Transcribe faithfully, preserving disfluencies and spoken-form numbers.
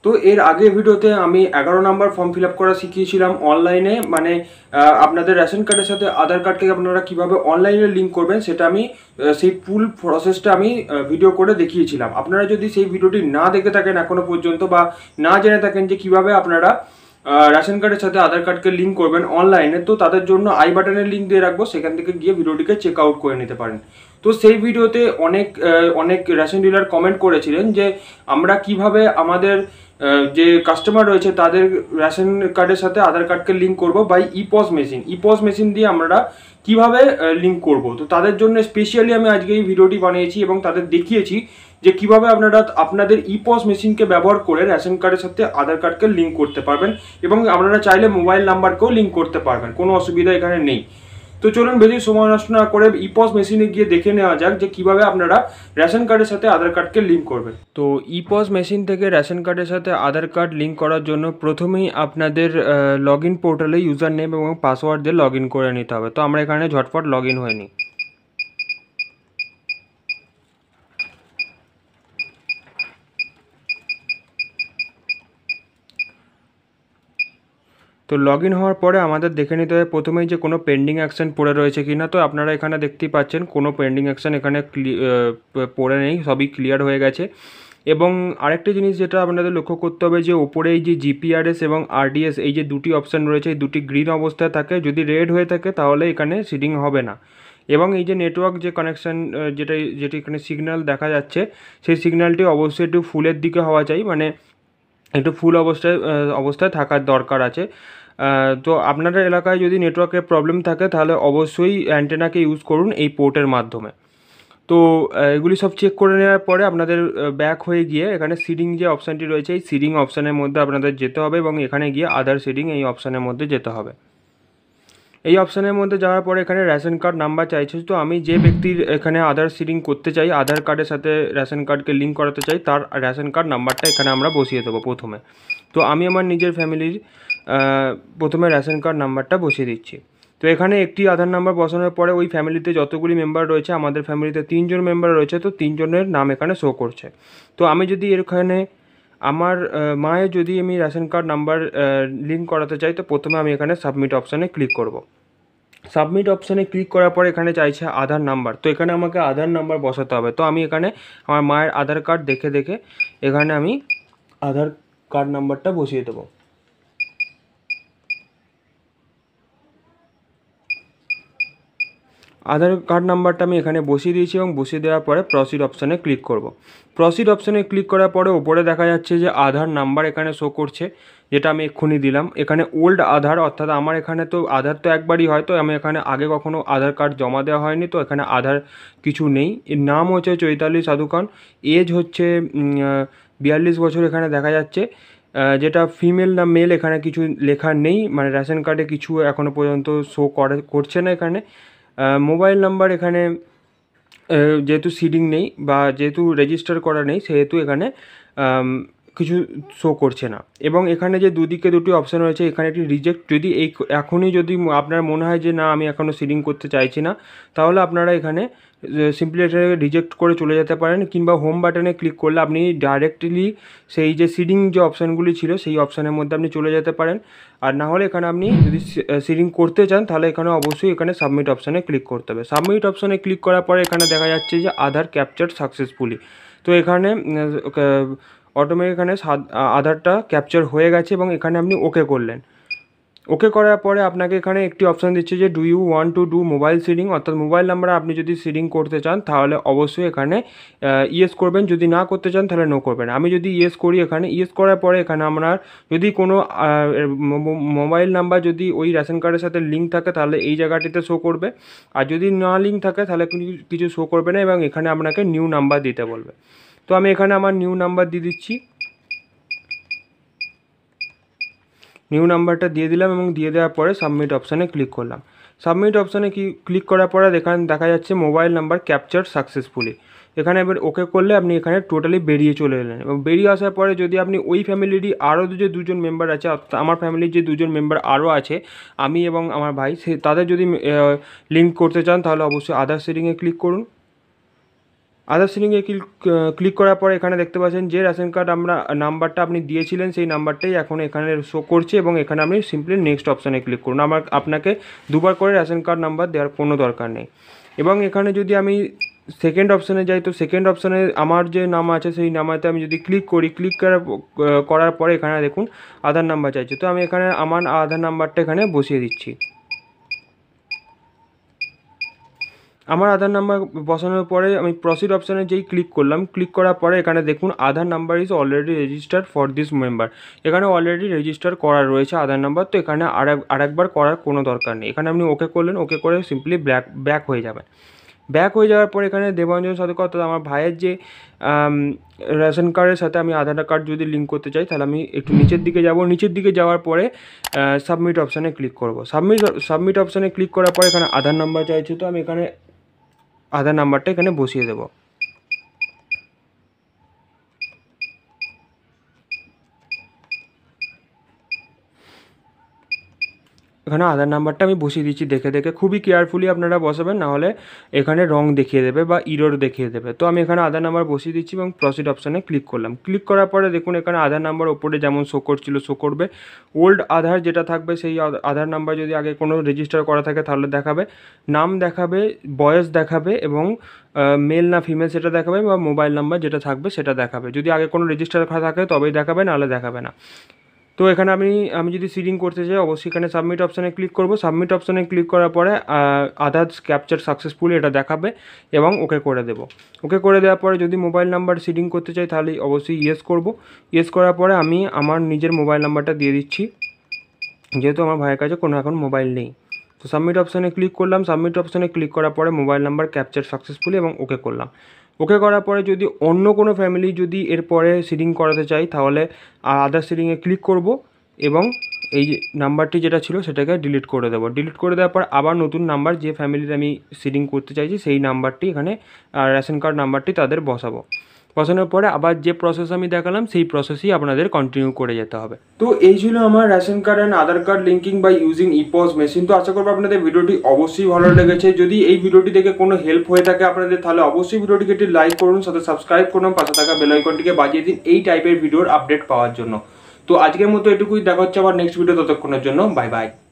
তো এর আগে ভিডিওতে আমি এগারো নাম্বার ফর্ম ফিল আপ করা শিখিয়েছিলাম অনলাইনে, মানে আপনাদের রেশন কার্ডের সাথে আধার কার্ডকে আপনারা কিভাবে অনলাইনে লিঙ্ক করবেন সেটা আমি সেই ফুল প্রসেসটা আমি ভিডিও করে দেখিয়েছিলাম। আপনারা যদি সেই ভিডিওটি না দেখে থাকেন এখনো পর্যন্ত বা না জেনে থাকেন যে কিভাবে আপনারা রেশন কার্ডের সাথে আধার কার্ডকে লিঙ্ক করবেন অনলাইনে, তো তাদের জন্য আই বাটনের লিঙ্ক দিয়ে রাখবো, সেখান থেকে গিয়ে ভিডিওটিকে চেক আউট করে নিতে পারেন। তো সেই ভিডিওতে অনেক অনেক রেশন ডিলার কমেন্ট করেছিলেন যে আমরা কিভাবে আমাদের যে কাস্টমার রয়েছে তাদের রেশন কার্ডের সাথে আধার কার্ডকে লিঙ্ক করব by ePOS machine ePOS machine দিয়ে আমরা কিভাবে লিঙ্ক করব। তো তাদের জন্য স্পেশালি আমি আজকে এই ভিডিওটি বানিয়েছি এবং তাদের দেখিয়েছি যে কিভাবে আপনারা আপনাদের ইপস মেশিনকে ব্যবহার করে রেশন কার্ডের সাথে আধার কার্ডকে লিঙ্ক করতে পারবেন এবং আপনারা চাইলে মোবাইল নাম্বারকেও লিঙ্ক করতে পারবেন, কোনো অসুবিধা এখানে নেই। তো চলুন বেশি সময় নষ্ট না করে ইপস মেশিনে গিয়ে দেখে নেওয়া যাক যে কিভাবে আপনারা রেশন কার্ডের সাথে আধার কার্ডকে লিঙ্ক করবেন। তো ইপস মেশিন থেকে রেশন কার্ডের সাথে আধার কার্ড লিঙ্ক করার জন্য প্রথমেই আপনাদের লগ ইন পোর্টালে ইউজার নেম এবং পাসওয়ার্ড দিয়ে লগ ইন করে নিতে হবে। তো আমরা এখানে ঝটপট লগ ইন হয়ে নিই। তো লগ ইন হওয়ার পরে আমাদের দেখে নিতে হবে প্রথমেই যে কোনো পেন্ডিং অ্যাকশন পড়ে রয়েছে কি না। তো আপনারা এখানে দেখতেই পাচ্ছেন কোনো পেন্ডিং অ্যাকশন এখানে পড়ে নেই, সবই ক্লিয়ার হয়ে গেছে। এবং আরেকটি জিনিস যেটা আপনাদের লক্ষ্য করতে হবে যে ওপরে এই যে জিপিআরএস এবং আরডিএস এই যে দুটি অপশান রয়েছে, এই দুটি গ্রিন অবস্থায় থাকে, যদি রেড হয়ে থাকে তাহলে এখানে সিডিং হবে না। এবং এই যে নেটওয়ার্ক যে কানেকশান যেটা যেটি এখানে সিগন্যাল দেখা যাচ্ছে সেই সিগন্যালটি অবশ্যই একটু ফুলের দিকে হওয়া চাই, মানে একটু ফুল অবস্থায় অবস্থায় থাকার দরকার আছে। তো আপনাদের এলাকায় যদি নেটওয়ার্কের প্রবলেম থাকে তাহলে অবশ্যই অ্যান্টেনাকে ইউজ করুন এই পোর্টের মাধ্যমে। তো এগুলি সব চেক করে নেওয়ার পরে আপনাদের ব্যাক হয়ে গিয়ে এখানে সিডিং যে অপশানটি রয়েছে এই সিডিং অপশানের মধ্যে আপনাদের যেতে হবে এবং এখানে গিয়ে আধার সিডিং এই অপশানের মধ্যে যেতে হবে। এই অপশানের মধ্যে যাওয়ার পরে এখানে রেশন কার্ড নাম্বার চাইছে। তো আমি যে ব্যক্তির এখানে আধার সিডিং করতে চাই, আধার কার্ডের সাথে রেশন কার্ডকে লিঙ্ক করাতে চাই, তার রেশন কার্ড নাম্বারটা এখানে আমরা বসিয়ে দেবো প্রথমে। তো আমি আমার নিজের ফ্যামিলির প্রথমে রেশন কার্ড নাম্বারটা বসিয়ে দিচ্ছি। তো এখানে একটি আধার নাম্বার বসানোর পরে ওই ফ্যামিলিতে যতগুলি মেম্বার রয়েছে, আমাদের ফ্যামিলিতে তিনজন মেম্বার রয়েছে, তো তিনজনের নাম এখানে শো করছে। তো আমি যদি এখানে আমার মায়ের যদি আমি রেশন কার্ড নাম্বার লিঙ্ক করাতে চাই তো প্রথমে আমি এখানে সাবমিট অপশানে ক্লিক করব। সাবমিট অপশানে ক্লিক করার পর এখানে চাইছে আধার নাম্বার, তো এখানে আমাকে আধার নাম্বার বসাতে হবে। তো আমি এখানে আমার মায়ের আধার কার্ড দেখে দেখে এখানে আমি আধার কার্ড নাম্বারটা বসিয়ে দেবো। আধার কার্ড নাম্বারটা আমি এখানে বসিয়ে দিয়েছি এবং বসিয়ে দেওয়ার পরে প্রসিড অপশানে ক্লিক করব। প্রসিড অপশানে ক্লিক করার পরে ওপরে দেখা যাচ্ছে যে আধার নাম্বার এখানে শো করছে, যেটা আমি এক্ষুনি দিলাম। এখানে ওল্ড আধার, অর্থাৎ আমার এখানে তো আধার তো একবারই হয়, তো আমি এখানে আগে কখনো আধার কার্ড জমা দেওয়া হয়নি, তো এখানে আধার কিছু নেই। এর নাম হচ্ছে চৈতালি সাধুখান, এজ হচ্ছে বিয়াল্লিশ বছর এখানে দেখা যাচ্ছে, যেটা ফিমেল না মেল এখানে কিছু লেখা নেই, মানে রেশন কার্ডে কিছু এখনও পর্যন্ত শো করে করছে না এখানে। মোবাইল নাম্বার এখানে যেহেতু সিডিং নেই বা যেহেতু রেজিস্টার করা নেই সেহেতু এখানে কিছু শো করছে না। এবং এখানে যে দুদিকে দুটি অপশান রয়েছে, এখানে একটি রিজেক্ট, যদি এই এখনই যদি আপনার মনে হয় যে না আমি এখনও সিডিং করতে চাইছি না, তাহলে আপনারা এখানে সিম্পলি এটাকে রিজেক্ট করে চলে যেতে পারেন, কিংবা হোম বাটনে ক্লিক করলে আপনি ডাইরেক্টলি সেই যে সিডিং যে অপশানগুলি ছিল সেই অপশানের মধ্যে আপনি চলে যেতে পারেন। আর না হলে এখানে আপনি যদি সিডিং করতে চান তাহলে এখানে অবশ্যই এখানে সাবমিট অপশানে ক্লিক করতে হবে। সাবমিট অপশানে ক্লিক করার পরে এখানে দেখা যাচ্ছে যে আধার ক্যাপচার সাকসেসফুলি। তো এখানে অটোমেটিক এখানে আধারটা ক্যাপচার হয়ে গেছে এবং এখানে আপনি ওকে করলেন। ওকে করার পরে আপনাকে এখানে একটি অপশান দিচ্ছে যে do you want to do mobile seeding, অর্থাৎ মোবাইল নাম্বারে আপনি যদি সিডিং করতে চান তাহলে অবশ্যই এখানে ইয়েস করবেন, যদি না করতে চান তাহলে নো করবেন। আমি যদি ইয়েস করি, এখানে ইয়েস করার পরে এখানে আপনার যদি কোনো মোবাইল নাম্বার যদি ওই রেশন কার্ডের সাথে লিঙ্ক থাকে তাহলে এই জায়গাটিতে শো করবে, আর যদি না লিঙ্ক থাকে তাহলে কিছু শো করবে না এবং এখানে আপনাকে নিউ নাম্বার দিতে বলবে। তো আমি এখানে আমার নিউ নাম্বার দিয়ে দিচ্ছি, নিউ নাম্বারটা দিয়ে দিলাম এবং দিয়ে দেওয়ার পরে সাবমিট অপশানে ক্লিক করলাম। সাবমিট অপশানে কি ক্লিক করার পরে এখানে দেখা যাচ্ছে মোবাইল নাম্বার ক্যাপচার সাকসেসফুলি। এখানে এবার ওকে করলে আপনি এখানে টোটালি বেরিয়ে চলে এলেন এবং বেরিয়ে আসার পরে যদি আপনি ওই ফ্যামিলিরই আরও যে দুজন মেম্বার আছে, আমার ফ্যামিলির যে দুজন মেম্বার আরও আছে, আমি এবং আমার ভাই, সে তাদের যদি লিঙ্ক করতে চান তাহলে অবশ্যই আধার সিডিংয়ে ক্লিক করুন। আধার সিডিংয়ে ক্লিক করার পরে এখানে দেখতে পাচ্ছেন যে রেশন কার্ড আমরা নাম্বারটা আপনি দিয়েছিলেন সেই নাম্বারটাই এখন এখানে শো করছে এবং এখানে আপনি সিম্পলি নেক্সট অপশানে ক্লিক করুন। আমার আপনাকে দুবার করে রেশন কার্ড নাম্বার দেওয়ার কোনো দরকার নেই। এবং এখানে যদি আমি সেকেন্ড অপশানে যাই তো সেকেন্ড অপশানে আমার যে নাম আছে সেই নামাতে আমি যদি ক্লিক করি, ক্লিক করার করার পরে এখানে দেখুন আধার নাম্বার চাইছে। তো আমি এখানে আমার আধার নাম্বারটা এখানে বসিয়ে দিচ্ছি। আমার আধার নাম্বার বসানোর পরে আমি প্রসিড অপশানে যেই ক্লিক করলাম, ক্লিক করার পরে এখানে দেখুন Aadhaar number is already registered for this member. এখানে অলরেডি রেজিস্টার করা রয়েছে আধার নাম্বার, তো এখানে আর আরেকবার করার কোনো দরকার নেই। এখানে আপনি ওকে করলেন, ওকে করে সিম্পলি ব্যাক ব্যাক হয়ে যাবেন। ব্যাক হয়ে যাওয়ার পর এখানে দেবাঞ্জন সাথে অর্থাৎ আমার ভাইয়ের যে রেশন কার্ডের সাথে আমি আধার কার্ড যদি লিঙ্ক করতে চাই তাহলে আমি একটু নিচের দিকে যাব। নিচের দিকে যাওয়ার পরে সাবমিট অপশানে ক্লিক করব। সাবমিট সাবমিট অপশানে ক্লিক করার পরে এখানে আধার নাম্বার চাইছে, তো আমি এখানে আধার নাম্বারটা এখানে বসিয়ে দেবো। এখানে আধার নাম্বারটা আমি বসিয়ে দিচ্ছি দেখে দেখে, খুবই কেয়ারফুলি আপনারা বসাবেন, নাহলে এখানে রং দেখিয়ে দেবে বা ইরর দেখিয়ে দেবে। তো আমি এখানে আধার নাম্বার বসিয়ে দিচ্ছি এবং প্রসিড অপশানে ক্লিক করলাম। ক্লিক করার পরে দেখুন এখানে আধার নাম্বার ওপরে যেমন শো করছিল শো করবে। ওল্ড আধার যেটা থাকবে সেই আধার নাম্বার যদি আগে কোনো রেজিস্টার করা থাকে তাহলে দেখাবে, নাম দেখাবে, বয়স দেখাবে এবং মেল না ফিমেল সেটা দেখাবে, বা মোবাইল নাম্বার যেটা থাকবে সেটা দেখাবে। যদি আগে কোনো রেজিস্টার করা থাকে তবেই দেখাবে, নাহলে দেখাবে না। তো এখানে আমি আমি যদি সিডিং করতে চাই অবশ্যই এখানে সাবমিট অপশানে ক্লিক করব। সাবমিট অপশানে ক্লিক করার পরে আধার ক্যাপচার সাকসেসফুলি এটা দেখাবে এবং ওকে করে দেব। ওকে করে দেওয়ার পরে যদি মোবাইল নাম্বার সিডিং করতে চাই তাহলে অবশ্যই ইয়েস করব। ইয়েস করার পরে আমি আমার নিজের মোবাইল নাম্বারটা দিয়ে দিচ্ছি, যেহেতু আমার ভাইয়ের কাছে কোনো এখন মোবাইল নেই। তো সাবমিট অপশানে ক্লিক করলাম। সাবমিট অপশানে ক্লিক করার পরে মোবাইল নাম্বার ক্যাপচার সাকসেসফুলি এবং ওকে করলাম। ওকে করার পরে যদি অন্য কোনো ফ্যামিলি যদি এরপরে সিডিং করাতে চাই তাহলে আদার সিডিংয়ে ক্লিক করব এবং এই যে নাম্বারটি যেটা ছিল সেটাকে ডিলিট করে দেবো। ডিলিট করে দেওয়ার পর আবার নতুন নাম্বার যে ফ্যামিলির আমি সিডিং করতে চাইছি সেই নাম্বারটি এখানে রেশন কার্ড নাম্বারটি তাদের বসাবো। বসানোর পরে আবার যে প্রসেস আমি দেখালাম সেই প্রসেসই আপনাদের কন্টিনিউ করে যেতে হবে। তো এই ছিল আমার ration card and Aadhaar card linking by using ePOS machine. তো আশা করবো আপনাদের ভিডিওটি অবশ্যই ভালো লেগেছে। যদি এই ভিডিওটি দেখে কোনো হেল্প হয়ে থাকে আপনাদের তাহলে অবশ্যই ভিডিওটিকে একটি লাইক করুন, সাথে সাবস্ক্রাইব করুন, পাশে থাকা বেল আইকনটিকে বাজিয়ে দিন এই টাইপের ভিডিওর আপডেট পাওয়ার জন্য। তো আজকের মতো এটুকুই, দেখা হচ্ছে আবার নেক্সট ভিডিও, ততক্ষণের জন্য বাই বাই।